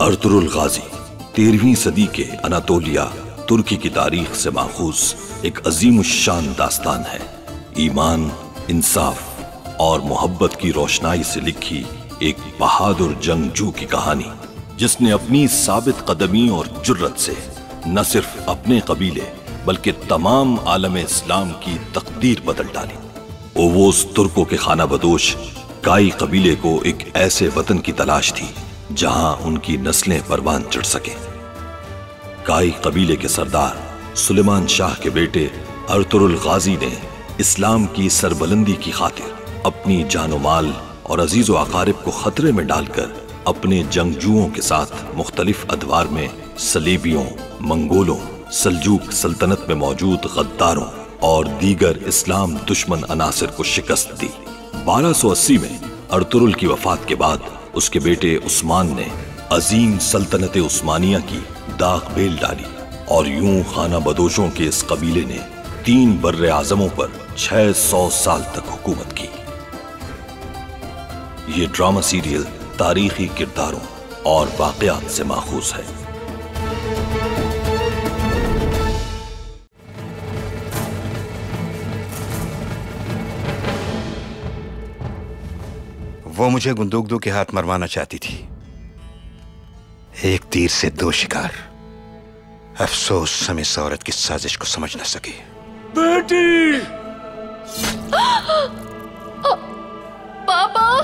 Ertugrul गाजी 13वीं सदी के Anatolia तुर्की की तारीख से माखूज एक अजीमुश्शान दास्तान है। ईमान, इंसाफ और मोहब्बत की रोशनाई से लिखी एक बहादुर जंगजू की कहानी, जिसने अपनी साबित कदमी और जुर्रत से न सिर्फ अपने कबीले बल्कि तमाम आलम इस्लाम की तकदीर बदल डाली। ओवोस तुर्कों के खाना बदोश काई कबीले को एक ऐसे वतन की तलाश थी जहां उनकी नस्लें परवान चढ़ सके। काई कबीले के सरदार सुलेमान शाह के बेटे अर्तुरुल गाजी ने इस्लाम की सरबलंदी की खातिर अपनी जानो माल और अजीजो अकारिब को खतरे में डालकर अपने जंगजुओं के साथ मुख्तलिफ अदवार में सलीबियों, मंगोलों, सल्जूक सल्तनत में मौजूद गद्दारों और दीगर इस्लाम दुश्मन अनासिर को शिकस्त दी। 1280 में अर्तुरुल की वफात के बाद उसके बेटे उस्मान ने अजीम सल्तनत उस्मानिया की दाग बेल डाली और यूं खाना बदोशों के इस कबीले ने 3 बर्रे आजमों पर 600 साल तक हुकूमत की। ये ड्रामा सीरियल तारीखी किरदारों और वाकयात से माखूज है। वो मुझे गुंदुगदू के हाथ मरवाना चाहती थी। एक तीर से 2 शिकार। अफसोस हम इस औरत की साजिश को समझ न सके। बेटी! पापा!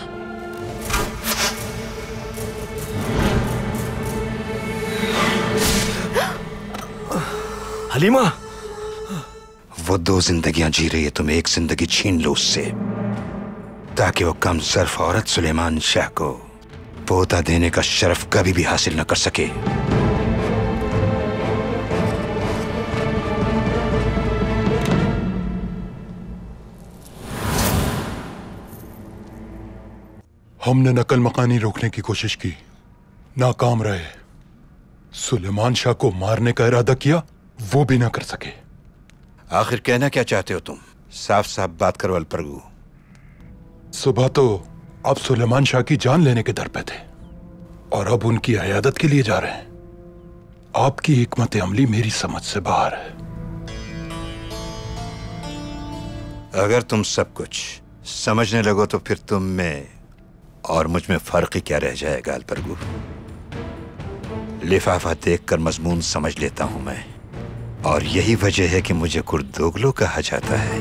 हलीमा! वो 2 जिंदगियां जी रही है, तुम एक जिंदगी छीन लो उससे, ताकि वो कम ज़र्फ औरत सुलेमान शाह को पोता देने का शरफ कभी भी हासिल न कर सके। हमने नकल मकानी रोकने की कोशिश की, नाकाम रहे। सुलेमान शाह को मारने का इरादा किया, वो भी ना कर सके। आखिर कहना क्या चाहते हो तुम? साफ साफ बात करो अलप्रगू। सुबह तो आप सुलेमान शाह की जान लेने के दर पे थे और अब उनकी अयादत के लिए जा रहे हैं। आपकी हिकमत अमली मेरी समझ से बाहर है। अगर तुम सब कुछ समझने लगो तो फिर तुम में और मुझ में फर्क ही क्या रह जाएगा अलप्रगू। लिफाफा देखकर मजमून समझ लेता हूं मैं, और यही वजह है कि मुझे कुर्दोगलो कहा जाता है।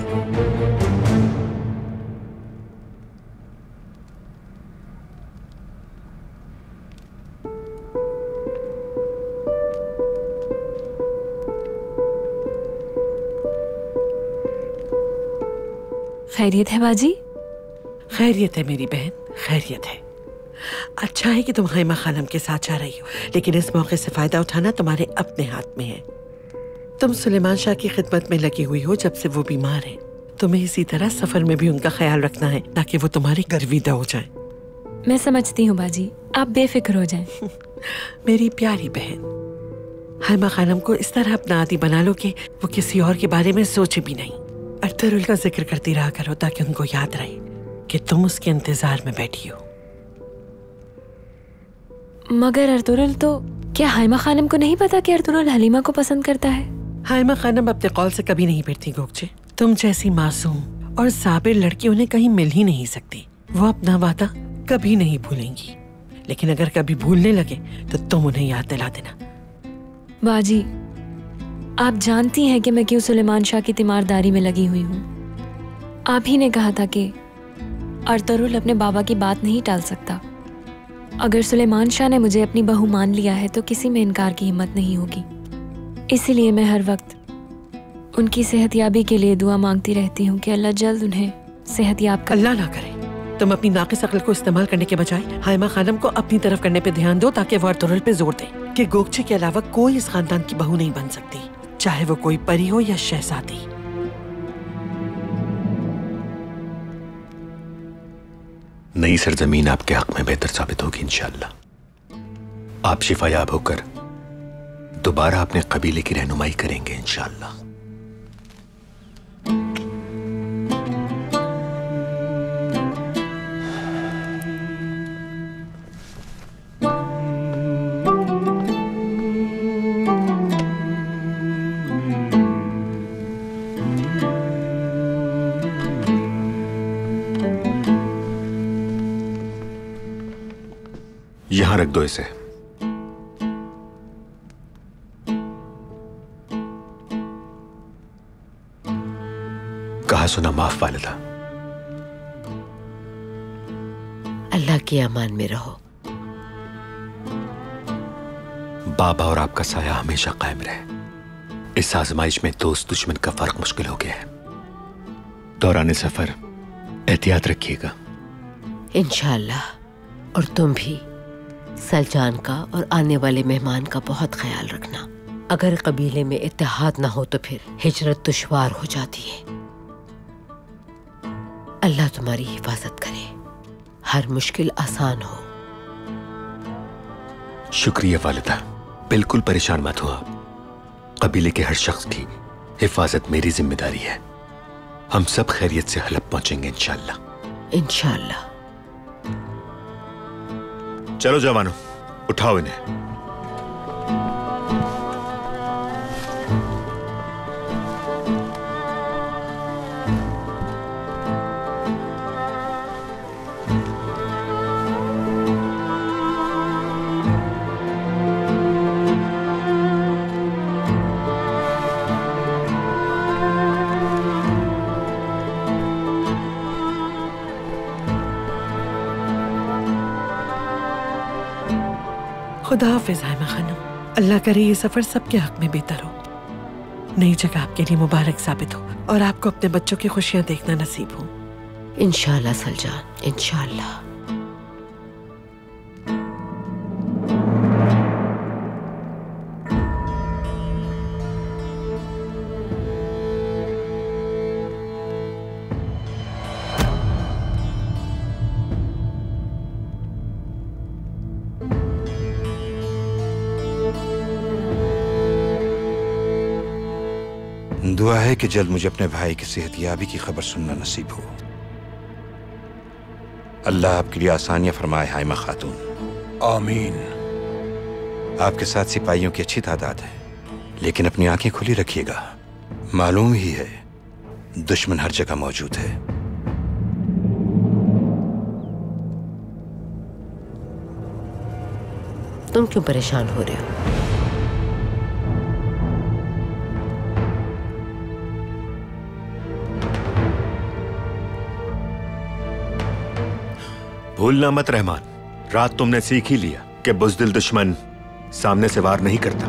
खैरियत है बाजी? खैरियत है मेरी बहन, खैरियत है। अच्छा है कि तुम खैमा खानम के साथ जा रही हो, लेकिन इस मौके से फायदा उठाना तुम्हारे अपने हाथ में है। तुम सुलेमान शाह की खिदमत में लगी हुई हो जब से वो बीमार है। तुम्हें इसी तरह सफर में भी उनका ख्याल रखना है ताकि वो तुम्हारी गर्विदा हो जाए। मैं समझती हूँ बाजी, आप बेफिक्र हो जाएं। मेरी प्यारी बहन, खैमा खानम को इस तरह अपना आदी बना लो कि वो किसी और के बारे में सोचे भी नहीं। अर्तुरुल का जिक्र करती रहा करो ताकि उनको याद रहे कि तुम उसके इंतजार में बैठी हो। मगर अर्तुरुल तो, क्या हाइमा खानम को नहीं पता कि अर्तुरुल हलीमा को पसंद करता है? हाइमा खानम अपने कौल से कभी नहीं फिरती गोगचे। तुम जैसी मासूम और साबिर लड़की उन्हें कहीं मिल ही नहीं सकती। वो अपना वादा कभी नहीं भूलेंगी, लेकिन अगर कभी भूलने लगे तो तुम उन्हें याद दिला देना। बाजी, आप जानती हैं कि मैं क्यों सुलेमान शाह की तीमारदारी में लगी हुई हूँ। आप ही ने कहा था कि अर्तुरुल अपने बाबा की बात नहीं टाल सकता। अगर सुलेमान शाह ने मुझे अपनी बहू मान लिया है तो किसी में इनकार की हिम्मत नहीं होगी। इसीलिए मैं हर वक्त उनकी सेहतयाबी के लिए दुआ मांगती रहती हूँ कि अल्लाह जल्द उन्हें सेहतयाब करे। अल्लाह ना करे। तुम अपनी नाक़िस अक्ल को इस्तेमाल करने के बजाय हाइमा खानम को अपनी तरफ करने पे ध्यान दो, ताकि वो अर्तुरुल पे जोर दे कि गोगचे के अलावा कोई इस खानदान की बहू नहीं बन सकती, चाहे वो कोई परी हो या शहजादी। नई सरजमीन आपके हक में बेहतर साबित होगी इंशाअल्लाह। आप शिफायाब होकर दोबारा अपने कबीले की रहनुमाई करेंगे इंशाअल्लाह। यहां रख दो इसे। कहा सुना माफ वालिदा। अल्लाह की अमान में रहो। बाबा और आपका साया हमेशा कायम रहे। इस आजमाइश में दोस्त दुश्मन का फर्क मुश्किल हो गया है। दौरान सफर एहतियात रखिएगा। इंशाअल्लाह। और तुम भी सलजान का और आने वाले मेहमान का बहुत ख्याल रखना। अगर कबीले में इत्तेहाद ना हो तो फिर हिजरत दुश्वार हो जाती है। अल्लाह तुम्हारी हिफाजत करे, हर मुश्किल आसान हो। शुक्रिया वालिदा, बिल्कुल परेशान मत हो आप। कबीले के हर शख्स की हिफाजत मेरी जिम्मेदारी है। हम सब खैरियत से हलब पहुंचेंगे इंशाअल्लाह। इंशाअल्लाह। चलो जवानों, उठाओ इन्हें। खुदा हाफिज हाइमा खानम। अल्लाह करे ये सफर सबके हक में बेहतर हो, नई जगह आपके लिए मुबारक साबित हो और आपको अपने बच्चों की खुशियां देखना नसीब हो। इंशाअल्लाह सलजान, इंशाअल्लाह। दुआ है कि जल्द मुझे अपने भाई की सेहतयाबी की खबर सुनना नसीब हो। अल्लाह आपके लिए आसानियां फरमाए हाइमा खातून। आमीन। आपके साथ सिपाहियों की अच्छी तादाद है, लेकिन अपनी आंखें खुली रखिएगा। मालूम ही है दुश्मन हर जगह मौजूद है। तुम क्यों परेशान हो रहे हो? भूलना मत रहमान, रात तुमने सीख ही लिया कि बुज़दिल दुश्मन सामने से वार नहीं करता।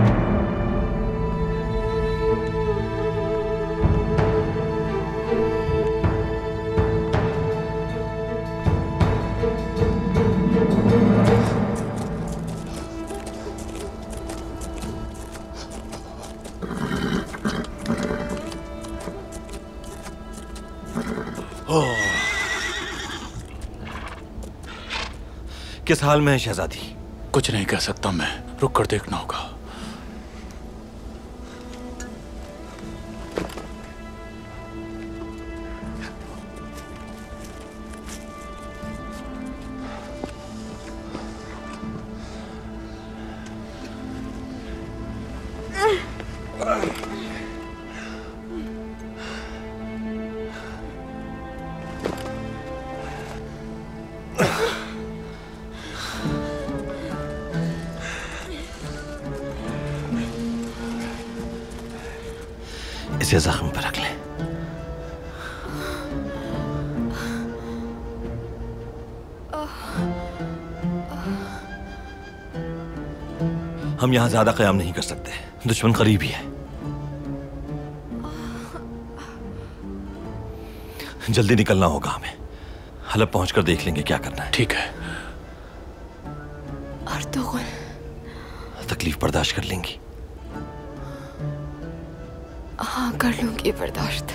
किस हाल में है शहजादी? कुछ नहीं कह सकता मैं, रुक कर देखना होगा। इसे जख्म पर रख ले। हम यहां ज्यादा कयाम नहीं कर सकते, दुश्मन करीब ही है। जल्दी निकलना होगा हमें। हलब पहुंचकर देख लेंगे क्या करना है। ठीक है। और तो तकलीफ बर्दाश्त कर लेंगी? हाँ, कर लूंगी बर्दाश्त।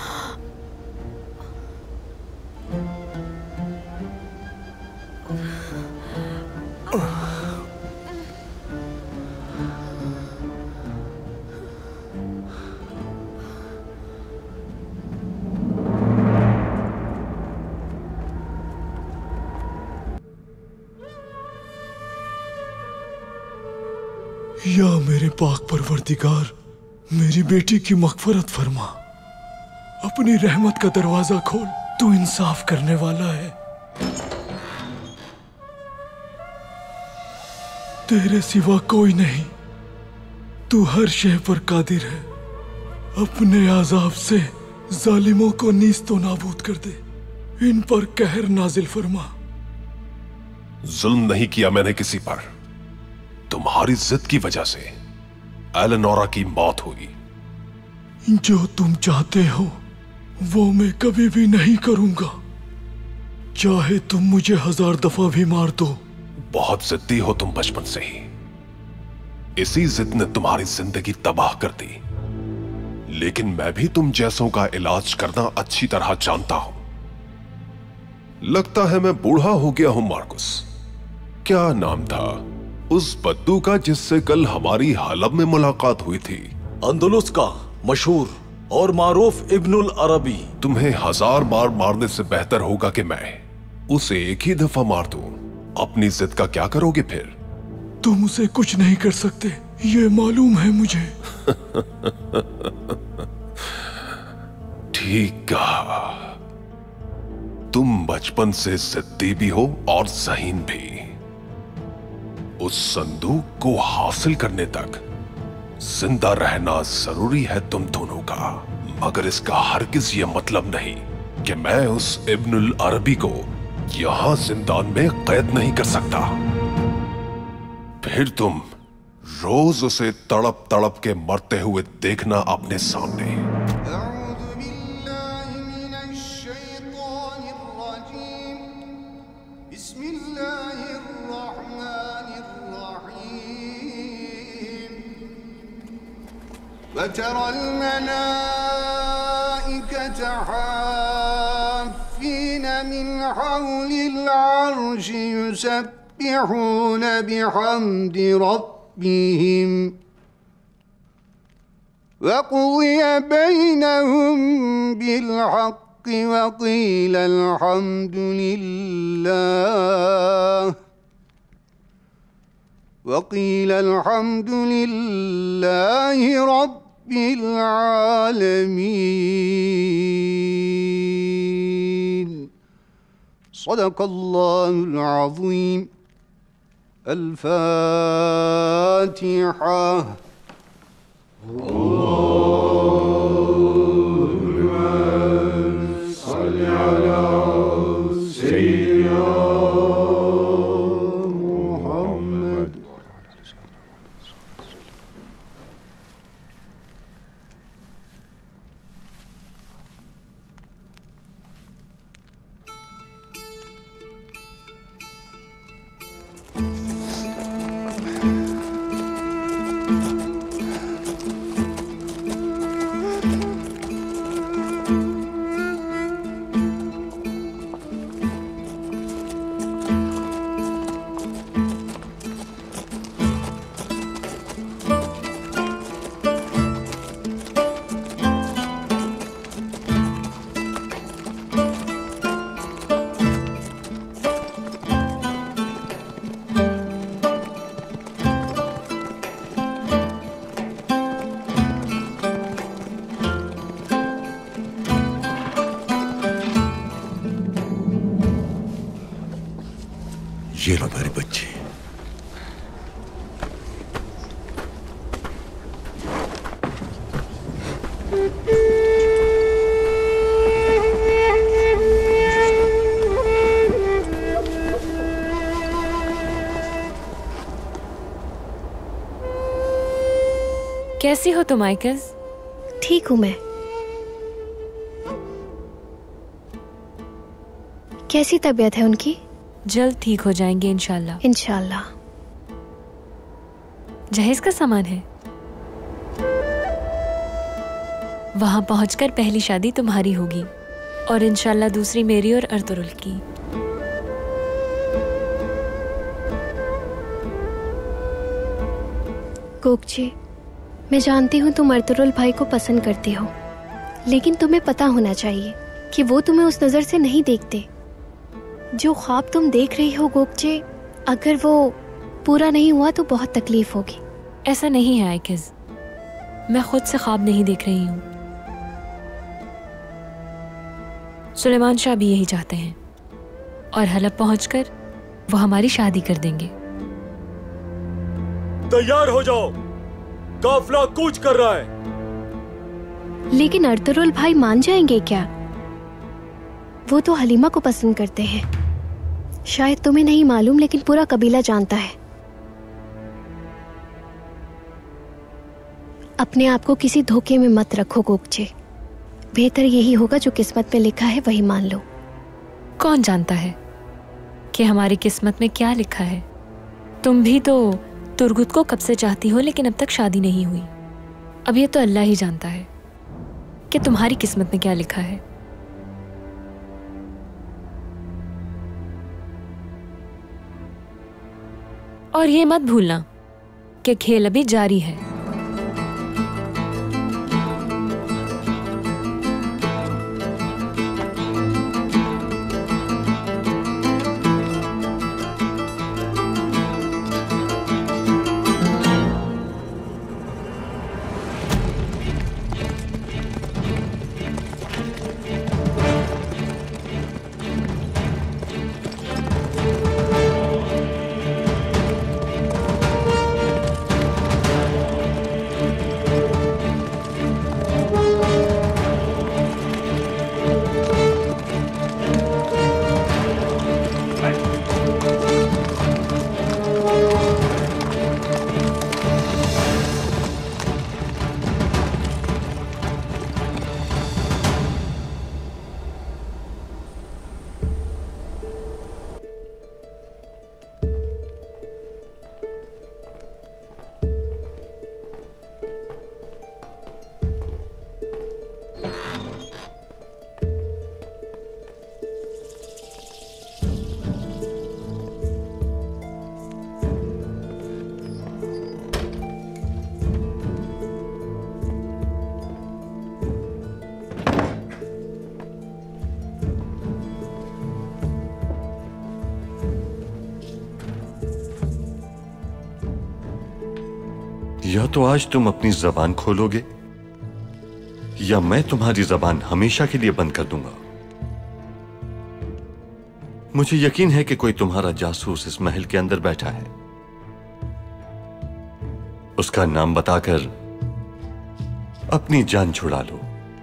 या मेरे पाक परवरदिगार, मेरी बेटी की मग़फ़िरत फरमा। अपनी रहमत का दरवाजा खोल, तू इंसाफ करने वाला है। तेरे सिवा कोई नहीं। तू हर शय पर कादिर है। अपने आजाब से जालिमों को नीस्तो नाबूद कर दे। इन पर कहर नाजिल फरमा। जुल्म नहीं किया मैंने किसी पर। तुम्हारी जिद की वजह से एलेनोरा की मौत हुई। जो तुम चाहते हो वो मैं कभी भी नहीं करूंगा, चाहे तुम मुझे 1000 दफा भी मार दो। बहुत जिद्दी हो तुम बचपन से ही। इसी जिद ने तुम्हारी जिंदगी तबाह कर दी। लेकिन मैं भी तुम जैसों का इलाज करना अच्छी तरह जानता हूं। लगता है मैं बूढ़ा हो गया हूं। मार्कुस, क्या नाम था उस बद्दू का जिससे कल हमारी हलब में मुलाकात हुई थी? अंदलुस का मशहूर और मारूफ इब्नुल अरबी। तुम्हें 1000 बार मारने से बेहतर होगा कि मैं उसे एक ही दफा मार दूं। अपनी जिद का क्या करोगे फिर? तुम उसे कुछ नहीं कर सकते, ये मालूम है मुझे। ठीक कहा। तुम बचपन से जिद्दी भी हो और ज़हीन भी। उस संदूक को हासिल करने तक जिंदा रहना जरूरी है तुम दोनों का। मगर इसका हरगिज ये मतलब नहीं कि मैं उस इब्नुल अरबी को यहां जिंदान में कैद नहीं कर सकता। फिर तुम रोज उसे तड़प तड़प के मरते हुए देखना अपने सामने। وترى الملائكة حافين من حول العرش يسبحون بحمد ربهم وقضي بينهم بالحق وقيل الحمد لله رب العالمين. صدق الله العظيم. الفاتحة. اللهم صل على سيدنا محمد. ये लो मेरे बच्चे। कैसी हो तुम आइकस? ठीक हूं मैं। कैसी तबीयत है उनकी? जल्द ठीक हो जाएंगे इंशाल्लाह। इंशाल्लाह। जहेज का सामान है। वहां पहुंचकर पहली शादी तुम्हारी होगी और इंशाल्लाह दूसरी मेरी और अर्तुरुल की। कोकचे, मैं जानती हूँ तुम अर्तुरुल भाई को पसंद करती हो, लेकिन तुम्हें पता होना चाहिए कि वो तुम्हें उस नजर से नहीं देखते। जो ख्वाब तुम देख रही हो गोकचे, अगर वो पूरा नहीं हुआ तो बहुत तकलीफ होगी। ऐसा नहीं है आइकस, मैं खुद से ख्वाब नहीं देख रही हूँ। सुलेमान शाह भी यही चाहते हैं और हलब पहुंचकर वो हमारी शादी कर देंगे। तैयार हो जाओ, काफिला कूच कर रहा है। लेकिन अर्तुरुल भाई मान जाएंगे क्या? वो तो हलीमा को पसंद करते हैं। शायद तुम्हें नहीं मालूम, लेकिन पूरा कबीला जानता है। अपने आप को किसी धोखे में मत रखो गोकचे। बेहतर यही होगा जो किस्मत में लिखा है वही मान लो। कौन जानता है कि हमारी किस्मत में क्या लिखा है? तुम भी तो तुर्गुत को कब से चाहती हो, लेकिन अब तक शादी नहीं हुई। अब ये तो अल्लाह ही जानता है कि तुम्हारी किस्मत में क्या लिखा है। और ये मत भूलना कि खेल अभी जारी है। या तो आज तुम अपनी जबान खोलोगे या मैं तुम्हारी जबान हमेशा के लिए बंद कर दूंगा। मुझे यकीन है कि कोई तुम्हारा जासूस इस महल के अंदर बैठा है। उसका नाम बताकर अपनी जान छुड़ा लो।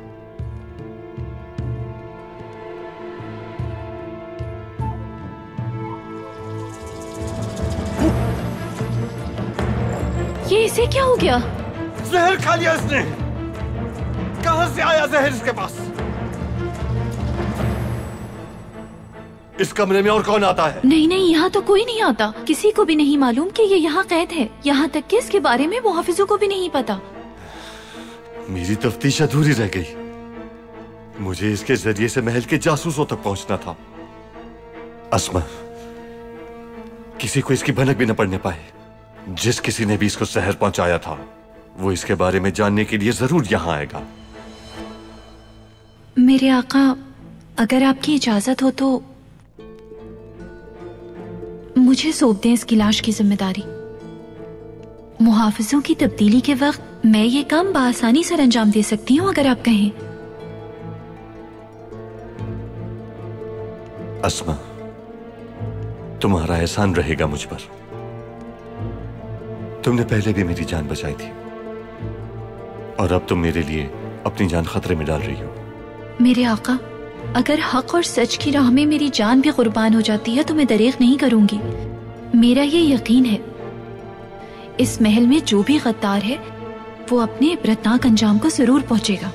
ये इसे क्या हो गया? जहर खा लिया इसने। कहां से आया जहर इसके पास? इस कमरे में और कौन आता है? नहीं नहीं, यहाँ तो कोई नहीं आता। किसी को भी नहीं मालूम कि ये यहाँ कैद है। यहाँ तक कि इसके बारे में मुहाफिजों को भी नहीं पता। मेरी तफ्तीश अधूरी रह गई। मुझे इसके जरिए से महल के जासूसों तक पहुंचना था। अस्मा, किसी को इसकी भनक भी न पड़ने पाए। जिस किसी ने भी इसको जहर पहुंचाया था वो इसके बारे में जानने के लिए जरूर यहां आएगा। मेरे आका, अगर आपकी इजाजत हो तो मुझे सौंप दें इसकी लाश की जिम्मेदारी। मुहाफिजों की तब्दीली के वक्त मैं ये काम बआसानी सर अंजाम दे सकती हूँ अगर आप कहें। अस्मा, तुम्हारा एहसान रहेगा मुझ पर। तुमने पहले भी मेरी जान बचाई थी और अब तुम मेरे लिए अपनी जान खतरे में डाल रही हो। मेरे आका, अगर हक और सच की राह में मेरी जान भी कुर्बान हो जाती है तो मैं दरेग नहीं करूंगी। मेरा ये यकीन है इस महल में जो भी गद्दार है वो अपने इबरतनाक अंजाम को जरूर पहुंचेगा।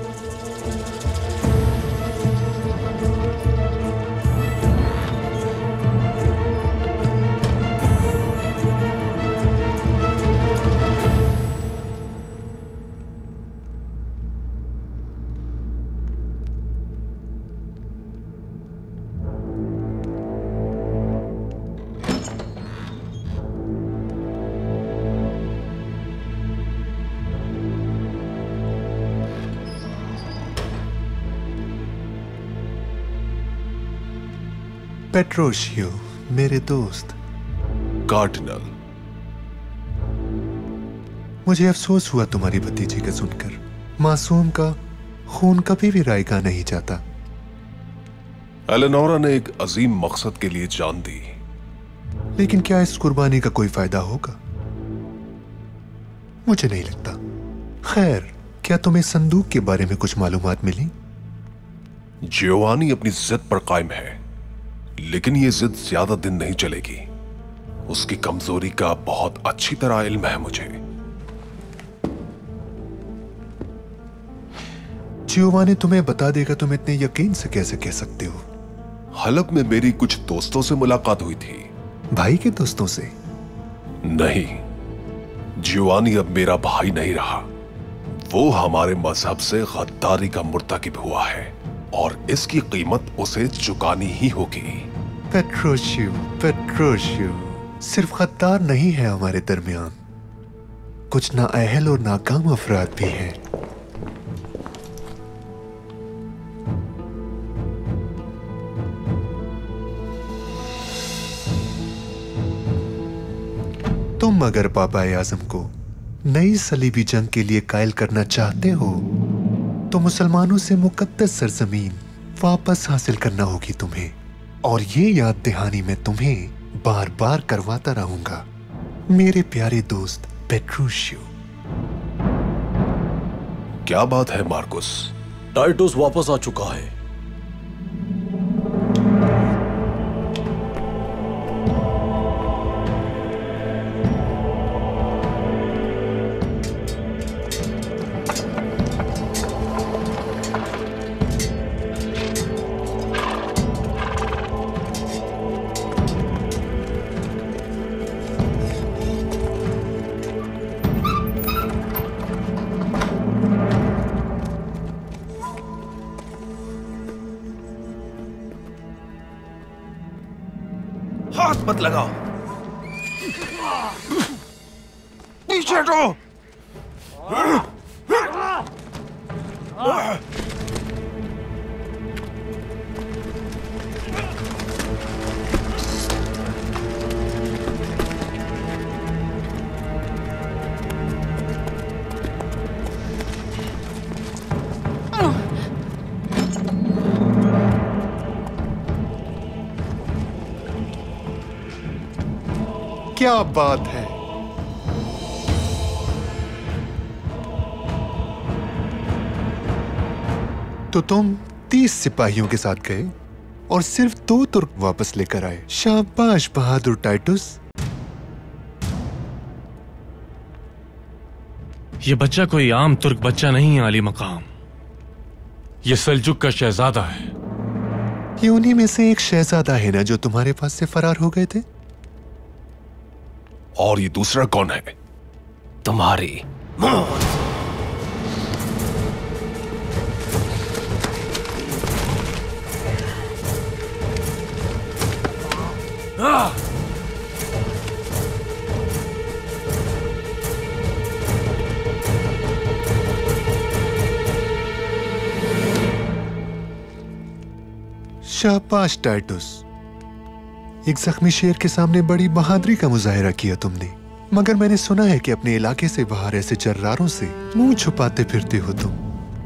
पेट्रोशियो, मेरे दोस्त। कार्डिनल, मुझे अफसोस हुआ तुम्हारी भतीजी का सुनकर। मासूम का खून कभी भी रायगा नहीं जाता। एलेनोरा ने एक अजीम मकसद के लिए जान दी। लेकिन क्या इस कुर्बानी का कोई फायदा होगा? मुझे नहीं लगता। खैर, क्या तुम्हें संदूक के बारे में कुछ मालूमात मिली? जियोवानी अपनी जिद पर कायम है, लेकिन ये जिद ज्यादा दिन नहीं चलेगी। उसकी कमजोरी का बहुत अच्छी तरह इल्म है मुझे। जियोवानी तुम्हें बता देगा, तुम इतने यकीन से कैसे कह सकते हो? हलब में मेरी कुछ दोस्तों से मुलाकात हुई थी। भाई के दोस्तों से? नहीं, जियोवानी अब मेरा भाई नहीं रहा। वो हमारे मजहब से गद्दारी का मुर्तकिब हुआ है और इसकी कीमत उसे चुकानी ही होगी। पेट्रोशियो, पेट्रोशियो, सिर्फ गद्दार नहीं है हमारे दरमियान, कुछ नाअहल और नाकाम अफराद भी हैं। तुम अगर पापा आज़म को नई सलीबी जंग के लिए कायल करना चाहते हो तो मुसलमानों से मुकद्दस सरजमीन वापस हासिल करना होगी तुम्हें, और ये याद दहानी मैं तुम्हें बार बार करवाता रहूंगा मेरे प्यारे दोस्त पेट्रोशियो। क्या बात है मार्कुस? टाइटस वापस आ चुका है। हाथ मत लगाओ, पीछे हटो। क्या बात है! तो तुम 30 सिपाहियों के साथ गए और सिर्फ 2 तुर्क वापस लेकर आए। शाबाश बहादुर टाइटस। ये बच्चा कोई आम तुर्क बच्चा नहीं है आली मकाम, ये सल्जुक का शहजादा है। ये उन्हीं में से एक शहजादा है ना जो तुम्हारे पास से फरार हो गए थे? और ये दूसरा कौन है? तुम्हारी मौत। शाबाश टाइटस, एक जख्मी शेर के सामने बड़ी बहादुरी का मुजाहिरा किया तुमने। मगर मैंने सुना है कि अपने इलाके से बाहर ऐसे जर्रारों से मुंह छुपाते फिरते हो तुम।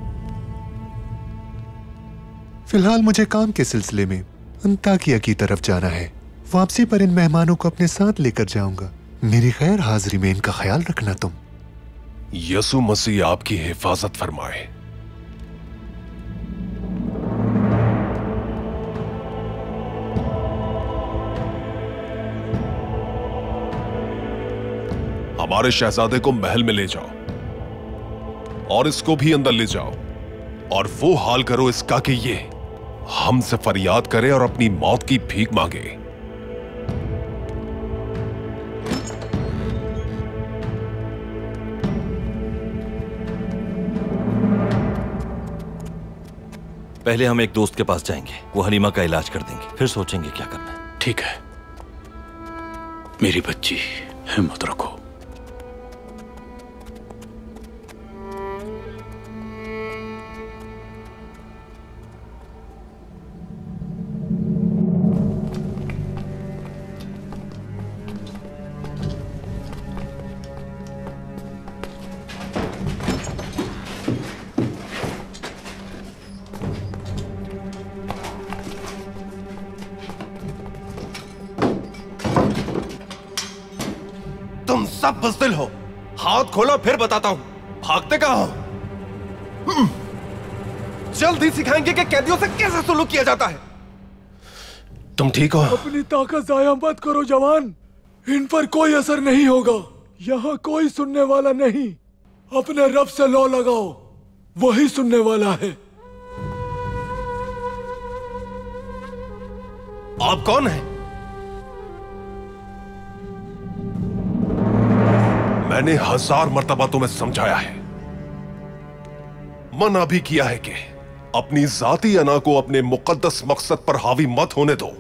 फिलहाल मुझे काम के सिलसिले में अंताकिया की तरफ जाना है। वापसी पर इन मेहमानों को अपने साथ लेकर जाऊंगा। मेरी खैर हाजिरी में इनका ख्याल रखना तुम। यसु मसीह आपकी हिफाजत फरमाए। हमारे शहजादे को महल में ले जाओ और इसको भी अंदर ले जाओ और वो हाल करो इसका कि ये हमसे फरियाद करे और अपनी मौत की भीख मांगे। पहले हम एक दोस्त के पास जाएंगे, वो हलीमा का इलाज कर देंगे, फिर सोचेंगे क्या करना है। ठीक है मेरी बच्ची, हिम्मत रखो। तुम सब बुज़दिल हो, हाथ खोलो फिर बताता हूं। भागते कहां हो? जल्दी सिखाएंगे कि कैदियों से कैसे सुलूक किया जाता है। तुम ठीक हो? अपनी ताकत जाया मत करो जवान, इन पर कोई असर नहीं होगा। यहाँ कोई सुनने वाला नहीं। अपने रब से लौ लगाओ, वही सुनने वाला है। आप कौन हैं? मैंने 1000 मर्तबा तुम्हें समझाया है, मना भी किया है कि अपनी जाती अना को अपने मुकद्दस मकसद पर हावी मत होने दो,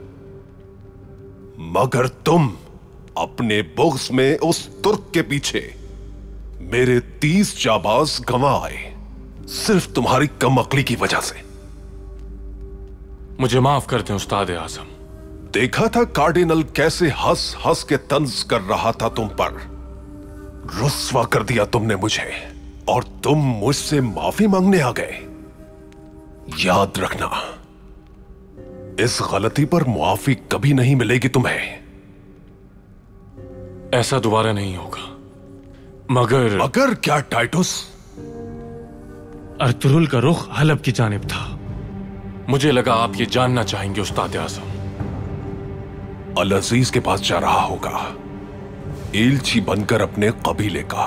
मगर तुम अपने बुग़्ज़ में उस तुर्क के पीछे मेरे 30 जाबाज गंवा आए, सिर्फ तुम्हारी कम अक्ली की वजह से। मुझे माफ कर दें उस्ताद आज़म। देखा था कार्डिनल कैसे हंस हंस के तंज कर रहा था तुम पर। रुस्वा कर दिया तुमने मुझे और तुम मुझसे माफी मांगने आ गए। याद रखना, इस गलती पर मुआफी कभी नहीं मिलेगी तुम्हें। ऐसा दोबारा नहीं होगा। मगर क्या टाइटुस? अर्तुरुल का रुख हलब की जानिब था। मुझे लगा आप ये जानना चाहेंगे उस्ताद आज़म। अल अजीज के पास जा रहा होगा, एलची बनकर अपने कबीले का।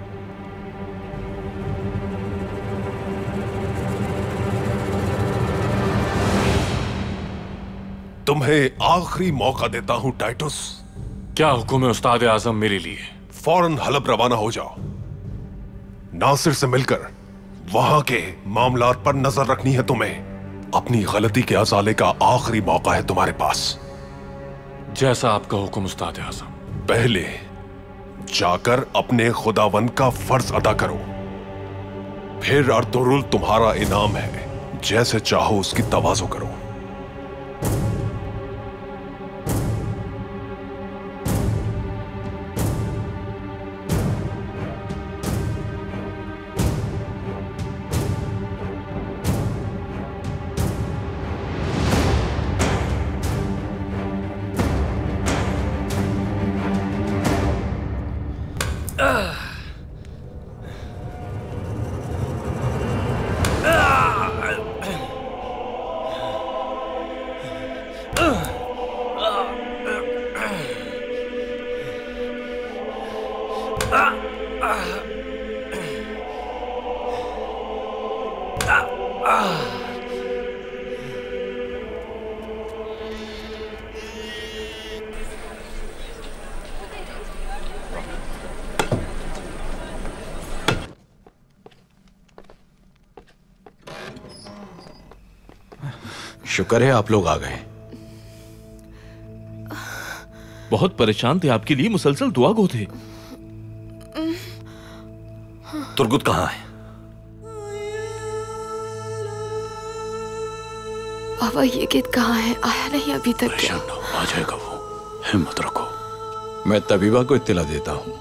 तुम्हें आखिरी मौका देता हूं टाइटुस। क्या हुक्म है उस्ताद आज़म मेरे लिए? फौरन हलब रवाना हो जाओ। नासिर से मिलकर वहां के मामलात पर नजर रखनी है तुम्हें। अपनी गलती के अजाले का आखिरी मौका है तुम्हारे पास। जैसा आपका हुक्म उस्ताद आज़म। पहले जाकर अपने खुदावंद का फर्ज अदा करो, फिर अर्तुरुल तुम्हारा इनाम है। जैसे चाहो उसकी तवाज़ो करो। शुक्र है आप लोग आ गए। बहुत परेशान थे, आपके लिए मुसलसल दुआ गो थे। तुर्गुत कहाँ है? बाबा ये गीत कहाँ है? आया नहीं अभी तक। क्या? आ जाएगा वो, हिम्मत रखो। मैं तबीबा को इत्तला देता हूं।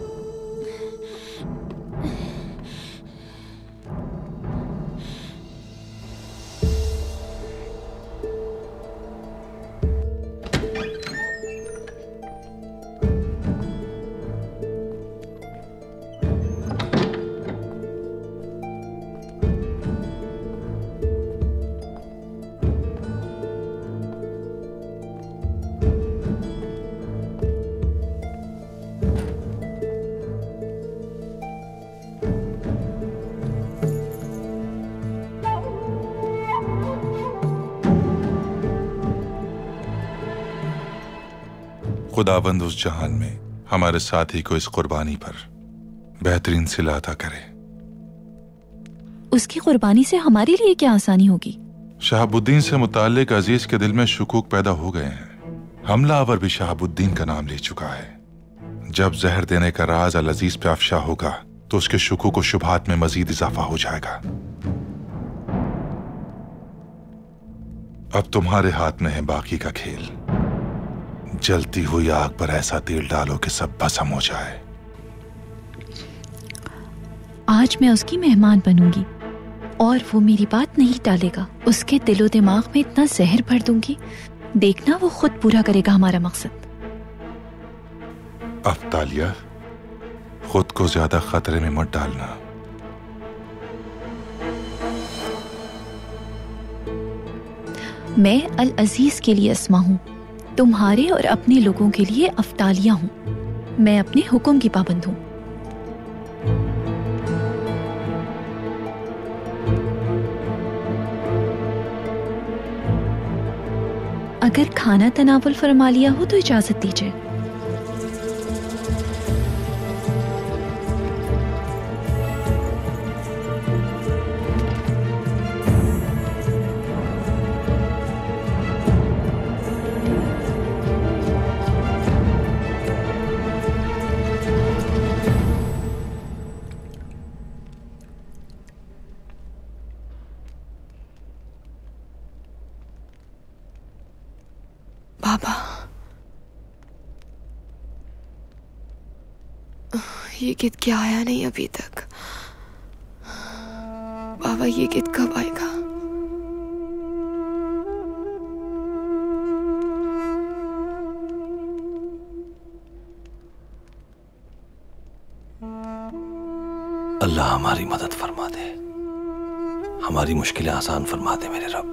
खुदाबंद उस जहान में हमारे साथी को इस कुर्बानी पर बेहतरीन सिला अता करे। उसकी कुर्बानी से हमारे लिए क्या आसानी होगी? शहाबुद्दीन से मुताल्लिक अजीज के दिल में शुकूक पैदा हो गए हैं। हमलावर भी शहाबुद्दीन का नाम ले चुका है। जब जहर देने का राज अल अजीज पे अफशा होगा तो उसके शुकूक और शुबहात में मजीद इजाफा हो जाएगा। अब तुम्हारे हाथ में है बाकी का खेल। जलती हुई आग पर ऐसा तेल डालो कि सब भस्म हो जाए। आज मैं उसकी मेहमान बनूंगी और वो मेरी बात नहीं टालेगा। उसके दिलो दिमाग में इतना जहर भर दूंगी, देखना वो खुद पूरा करेगा हमारा मकसद। अफ्तालिया, खुद को ज्यादा खतरे में मत डालना। मैं अल अजीज के लिए अस्मा हूँ, तुम्हारे और अपने लोगों के लिए अफ्तालिया हूँ। मैं अपने हुक्म की पाबंद हूँ। अगर खाना तनावुल फरमा लिया हो तो इजाजत दीजिए। बाबा, ये गीत क्या आया नहीं अभी तक? बाबा, ये गीत कब आएगा? अल्लाह हमारी मदद फरमा दे, हमारी मुश्किलें आसान फरमा दे मेरे रब।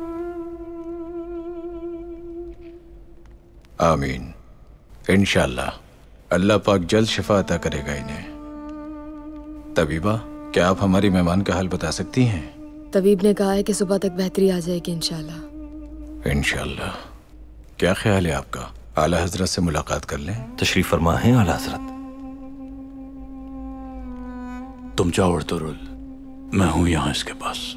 आमीन। इंशाअल्लाह अल्लाह पाक जल्द शिफा अता करेगा इन्हें। तबीबा, क्या आप हमारी मेहमान का हाल बता सकती हैं? तबीब ने कहा है कि सुबह तक बेहतरी आ जाएगी इंशाअल्लाह। इंशाअल्लाह। क्या ख्याल है आपका? आला हजरत से मुलाकात कर लें। तशरीफ फरमा है आला हजरत। तुम जाओ अर्तुरुल, मैं हूं यहां इसके पास।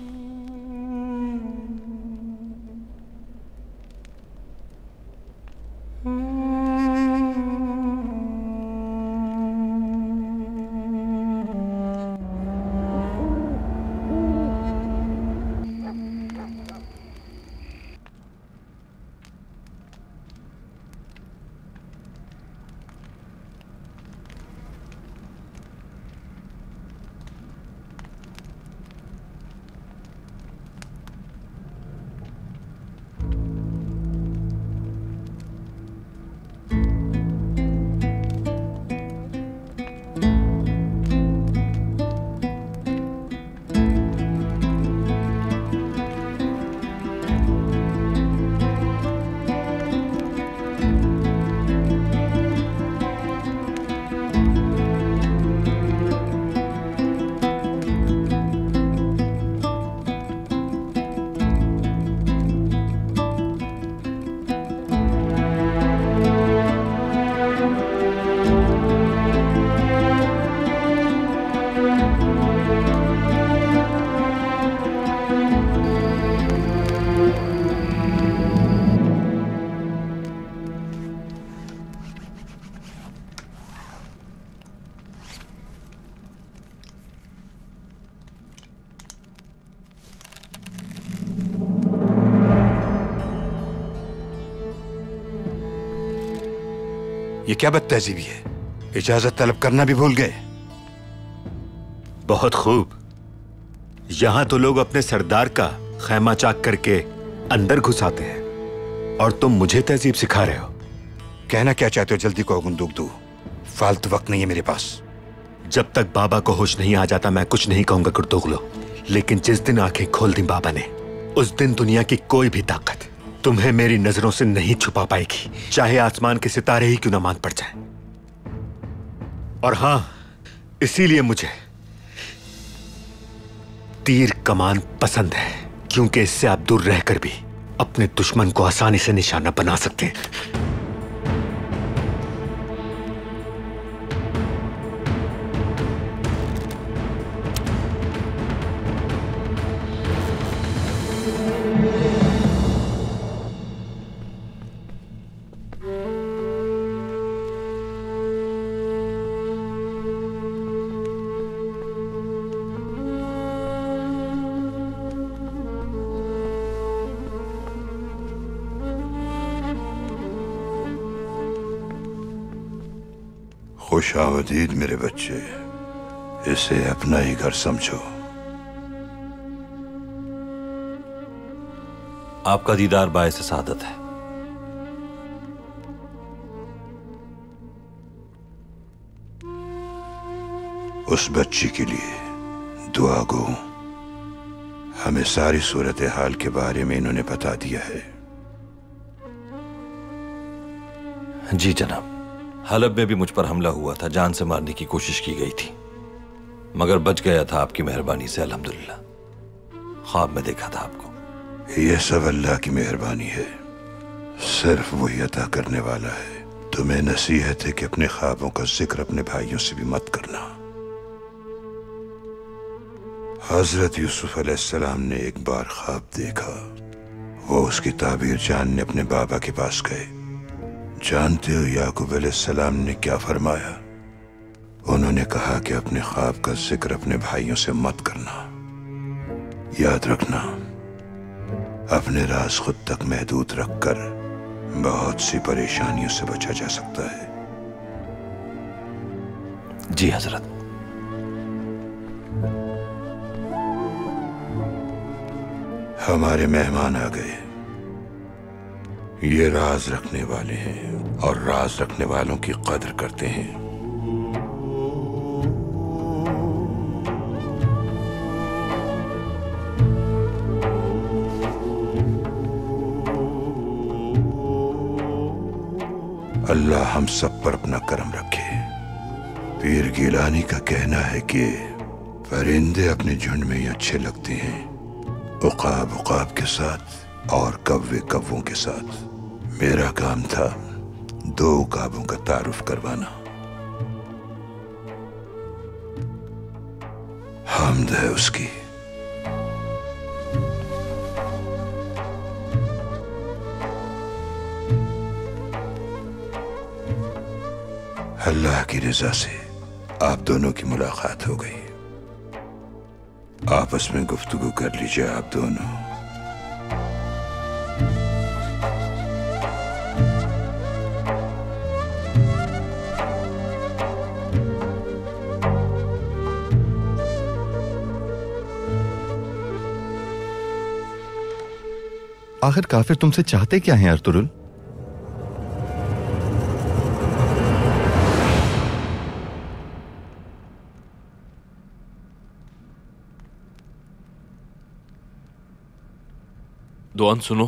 ये क्या बदतहजीबी है? इजाजत तलब करना भी भूल गए। बहुत खूब। यहां तो लोग अपने सरदार का खैमा चाक करके अंदर घुस आते हैं और तुम मुझे तहजीब सिखा रहे हो। कहना क्या चाहते हो? जल्दी कहो गुंदूक दू, फालतू वक्त नहीं है मेरे पास। जब तक बाबा को होश नहीं आ जाता मैं कुछ नहीं कहूंगा गुर्दुगलो, लेकिन जिस दिन आंखें खोल दी बाबा ने, उस दिन दुनिया की कोई भी ताकत तुम्हें मेरी नजरों से नहीं छुपा पाएगी, चाहे आसमान के सितारे ही क्यों ना मान पड़ जाए। और हां, इसीलिए मुझे तीर कमान पसंद है, क्योंकि इससे आप दूर रहकर भी अपने दुश्मन को आसानी से निशाना बना सकते हैं। खुशामदीद मेरे बच्चे, इसे अपना ही घर समझो। आपका दीदार बायस सादत है। उस बच्ची के लिए दुआ गो। हमें सारी सूरत हाल के बारे में इन्होंने बता दिया है। जी जनाब, हलब में भी मुझ पर हमला हुआ था, जान से मारने की कोशिश की गई थी, मगर बच गया था आपकी मेहरबानी से, अल्हम्दुलिल्लाह। ख्वाब में देखा था आपको। यह सब अल्लाह की मेहरबानी है, सिर्फ वही अता करने वाला है। तुम्हें नसीहत है कि अपने ख्वाबों का जिक्र अपने भाइयों से भी मत करना। हजरत यूसुफ अलैहिस्सलाम ने एक बार ख्वाब देखा। वो उसकी ताबीर जानने अपने बाबा के पास गए। जानते हो याकूब अलैहिस्सलाम ने क्या फरमाया? उन्होंने कहा कि अपने ख्वाब का जिक्र अपने भाइयों से मत करना। याद रखना, अपने राज खुद तक महदूद रखकर बहुत सी परेशानियों से बचा जा सकता है। जी हजरत। हमारे मेहमान आ गए। ये राज रखने वाले हैं और राज रखने वालों की कदर करते हैं। अल्लाह हम सब पर अपना करम रखे। पीर गिलानी का कहना है कि परिंदे अपने झुंड में ही अच्छे लगते हैं, उकाब उकाब के साथ और कव्वे कव्वों के साथ। मेरा काम था 2 उकाबों का तारुफ करवाना। हम्द है उसकी। अल्लाह की रजा से आप दोनों की मुलाकात हो गई। आपस में गुफ्तगू कर लीजिए आप दोनों। आखिर काफिर तुमसे चाहते क्या हैं अर्तुरुल? दुआन सुनो।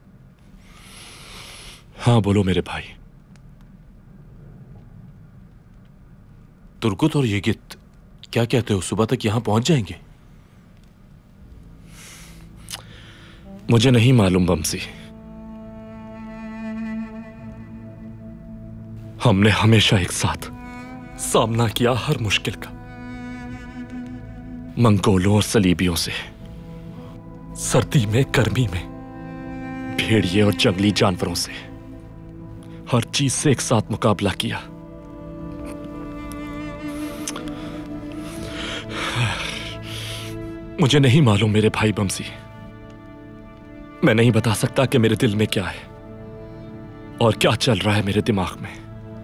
हाँ बोलो मेरे भाई। तुर्कुत और येगित क्या कहते हो, सुबह तक यहां पहुंच जाएंगे? मुझे नहीं मालूम बमसी। हमने हमेशा एक साथ सामना किया हर मुश्किल का, मंगोलों और सलीबियों से, सर्दी में गर्मी में, भेड़िए और जंगली जानवरों से, हर चीज से एक साथ मुकाबला किया। मुझे नहीं मालूम मेरे भाई बमसी, मैं नहीं बता सकता कि मेरे दिल में क्या है और क्या चल रहा है मेरे दिमाग में।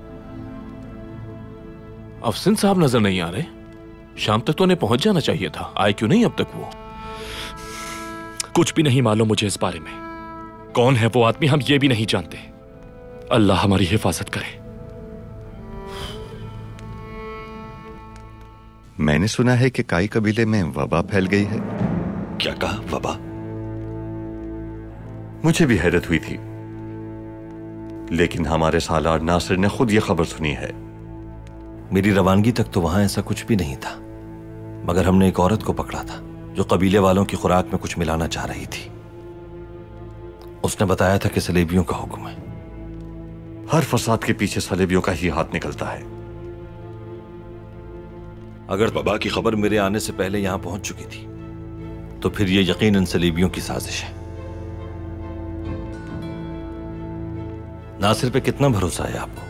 अफसिन साहब नजर नहीं आ रहे। शाम तक तो उन्हें पहुंच जाना चाहिए था, आए क्यों नहीं अब तक वो? कुछ भी नहीं मालूम मुझे इस बारे में। कौन है वो आदमी हम ये भी नहीं जानते। अल्लाह हमारी हिफाजत करे। मैंने सुना है कि काई कबीले में वबा फैल गई है। क्या कहा? वबा? मुझे भी हैरत हुई थी, लेकिन हमारे सालार नासिर ने खुद ये खबर सुनी है। मेरी रवानगी तक तो वहां ऐसा कुछ भी नहीं था, मगर हमने एक औरत को पकड़ा था जो कबीले वालों की खुराक में कुछ मिलाना चाह रही थी। उसने बताया था कि सलेबियों का हुक्म है। हर फसाद के पीछे सलेबियों का ही हाथ निकलता है। अगर वबा की खबर मेरे आने से पहले यहां पहुंच चुकी थी तो फिर यह यकीनन सलीबियों की साजिश है। नासिर पे कितना भरोसा है आपको?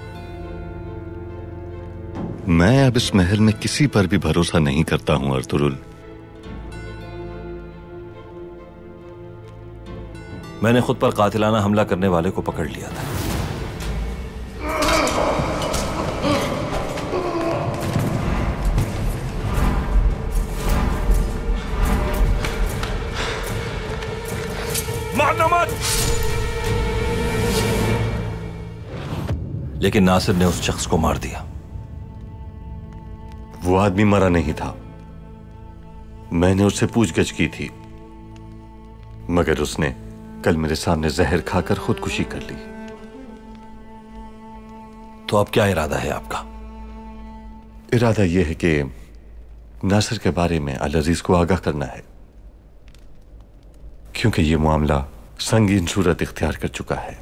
मैं अब इस महल में किसी पर भी भरोसा नहीं करता हूं अर्तुरुल। मैंने खुद पर कातिलाना हमला करने वाले को पकड़ लिया था। मारना मत! लेकिन नासिर ने उस शख्स को मार दिया। वो आदमी मरा नहीं था। मैंने उससे पूछगछ की थी, मगर उसने कल मेरे सामने जहर खाकर खुदकुशी कर ली। तो अब क्या इरादा है आपका? इरादा यह है कि नासिर के बारे में अल अजीज को आगाह करना है, क्योंकि यह मामला संगीन सूरत इख्तियार कर चुका है।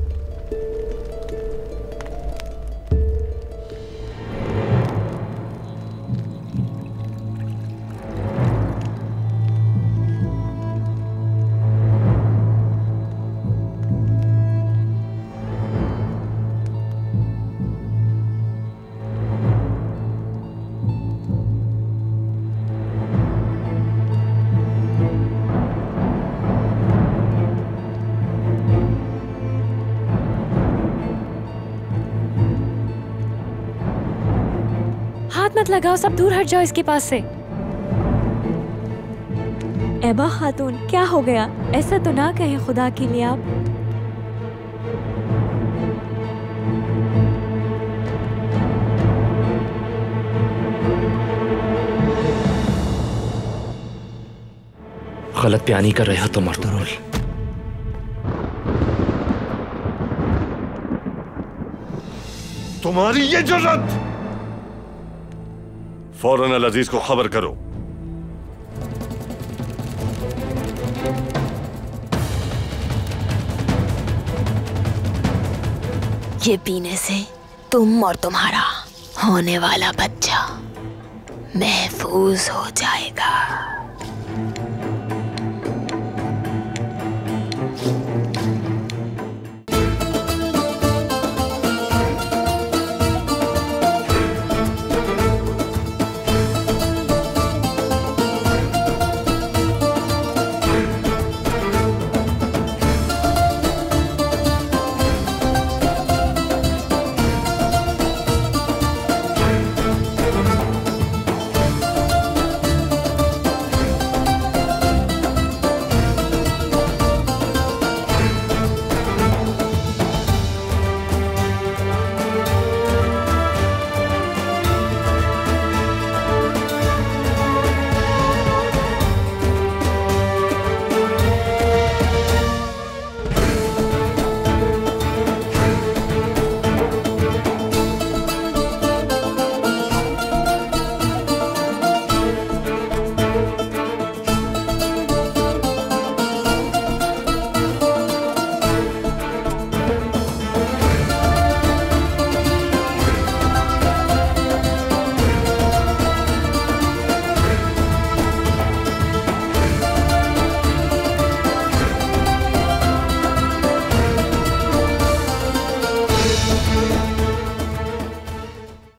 मत लगाओ, सब दूर हट जाओ इसके पास से। एबा खातून, क्या हो गया? ऐसा तो ना कहें खुदा के लिए आप। गलत बयानी कर रहे हो तुम अर्तुगरुल। तुम्हारी ये जुर्रत! फौरन अल अजीज को खबर करो। ये पीने से तुम और तुम्हारा होने वाला बच्चा महफूज हो जाएगा।